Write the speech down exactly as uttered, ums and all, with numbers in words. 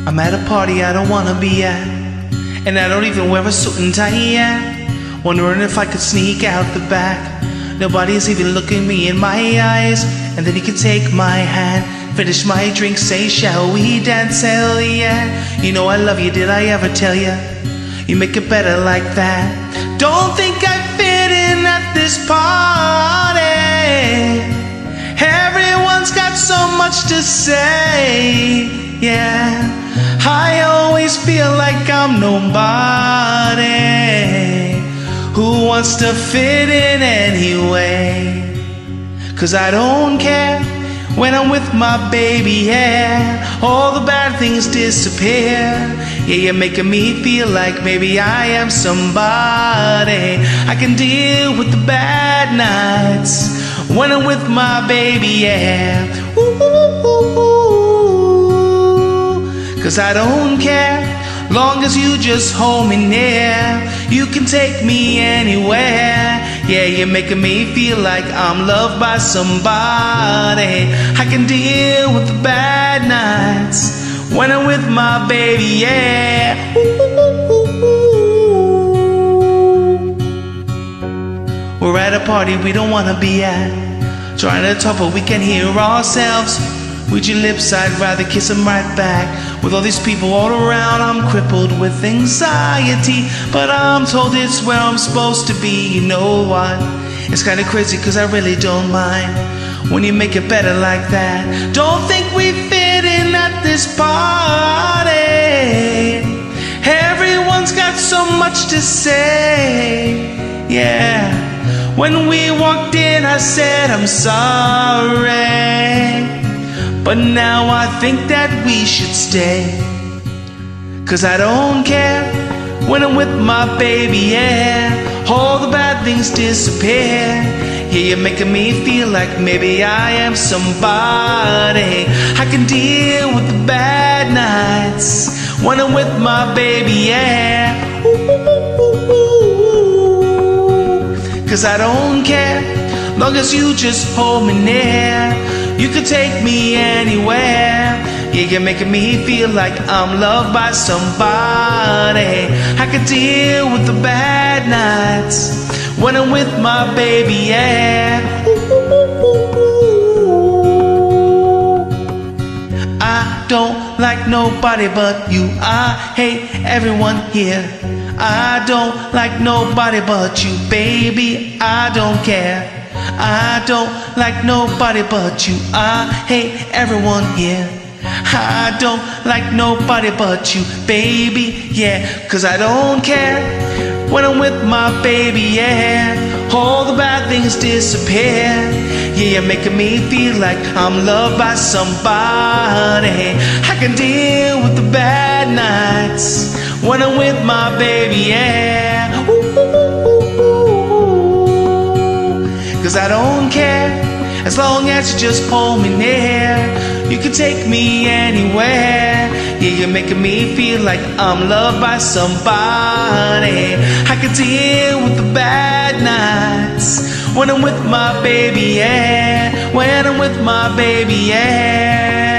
I'm at a party I don't wanna be at, and I don't even wear a suit and tie yet. Wondering if I could sneak out the back. Nobody's even looking me in my eyes. And then you can take my hand, finish my drink, say, shall we dance? Hell yeah. You know I love you, did I ever tell you? You make it better like that. Don't think I fit in at this party. Everyone's got so much to say. Yeah, I always feel like I'm nobody who wants to fit in anyway. Cause I don't care when I'm with my baby, yeah. All the bad things disappear. Yeah, you're making me feel like maybe I am somebody. I can deal with the bad nights when I'm with my baby, yeah. Ooh, ooh, ooh, ooh. Cause I don't care, long as you just hold me near. You can take me anywhere. Yeah, you're making me feel like I'm loved by somebody. I can deal with the bad nights when I'm with my baby, yeah. Ooh. We're at a party we don't wanna be at, trying to talk but we can't hear ourselves. With your lips I'd rather kiss them right back. With all these people all around I'm crippled with anxiety, but I'm told it's where I'm supposed to be. You know what? It's kinda crazy cause I really don't mind when you make it better like that. Don't think we fit in at this party. Everyone's got so much to say. Yeah, when we walked in I said I'm sorry, but now I think that we should stay. Cause I don't care when I'm with my baby, yeah. All the bad things disappear. Yeah, you're making me feel like maybe I am somebody. I can deal with the bad nights when I'm with my baby, yeah. Ooh, ooh, ooh, ooh. Cause I don't care, long as you just hold me near. You can take me anywhere. Yeah, you're making me feel like I'm loved by somebody. I can deal with the bad nights when I'm with my baby, yeah. Ooh, ooh, ooh, ooh. I don't like nobody but you. I hate everyone here. I don't like nobody but you, baby. I don't care. I don't like nobody but you. I hate everyone here. I don't like nobody but you, baby, yeah. Cause I don't care when I'm with my baby, yeah. All the bad things disappear. Yeah, you're making me feel like I'm loved by somebody. I can deal with the bad nights when I'm with my baby, yeah. Ooh, ooh, ooh, ooh. Cause I don't care, as long as you just pull me near. You can take me anywhere. Yeah, you're making me feel like I'm loved by somebody. I can deal with the bad nights when I'm with my baby, yeah. When I'm with my baby, yeah.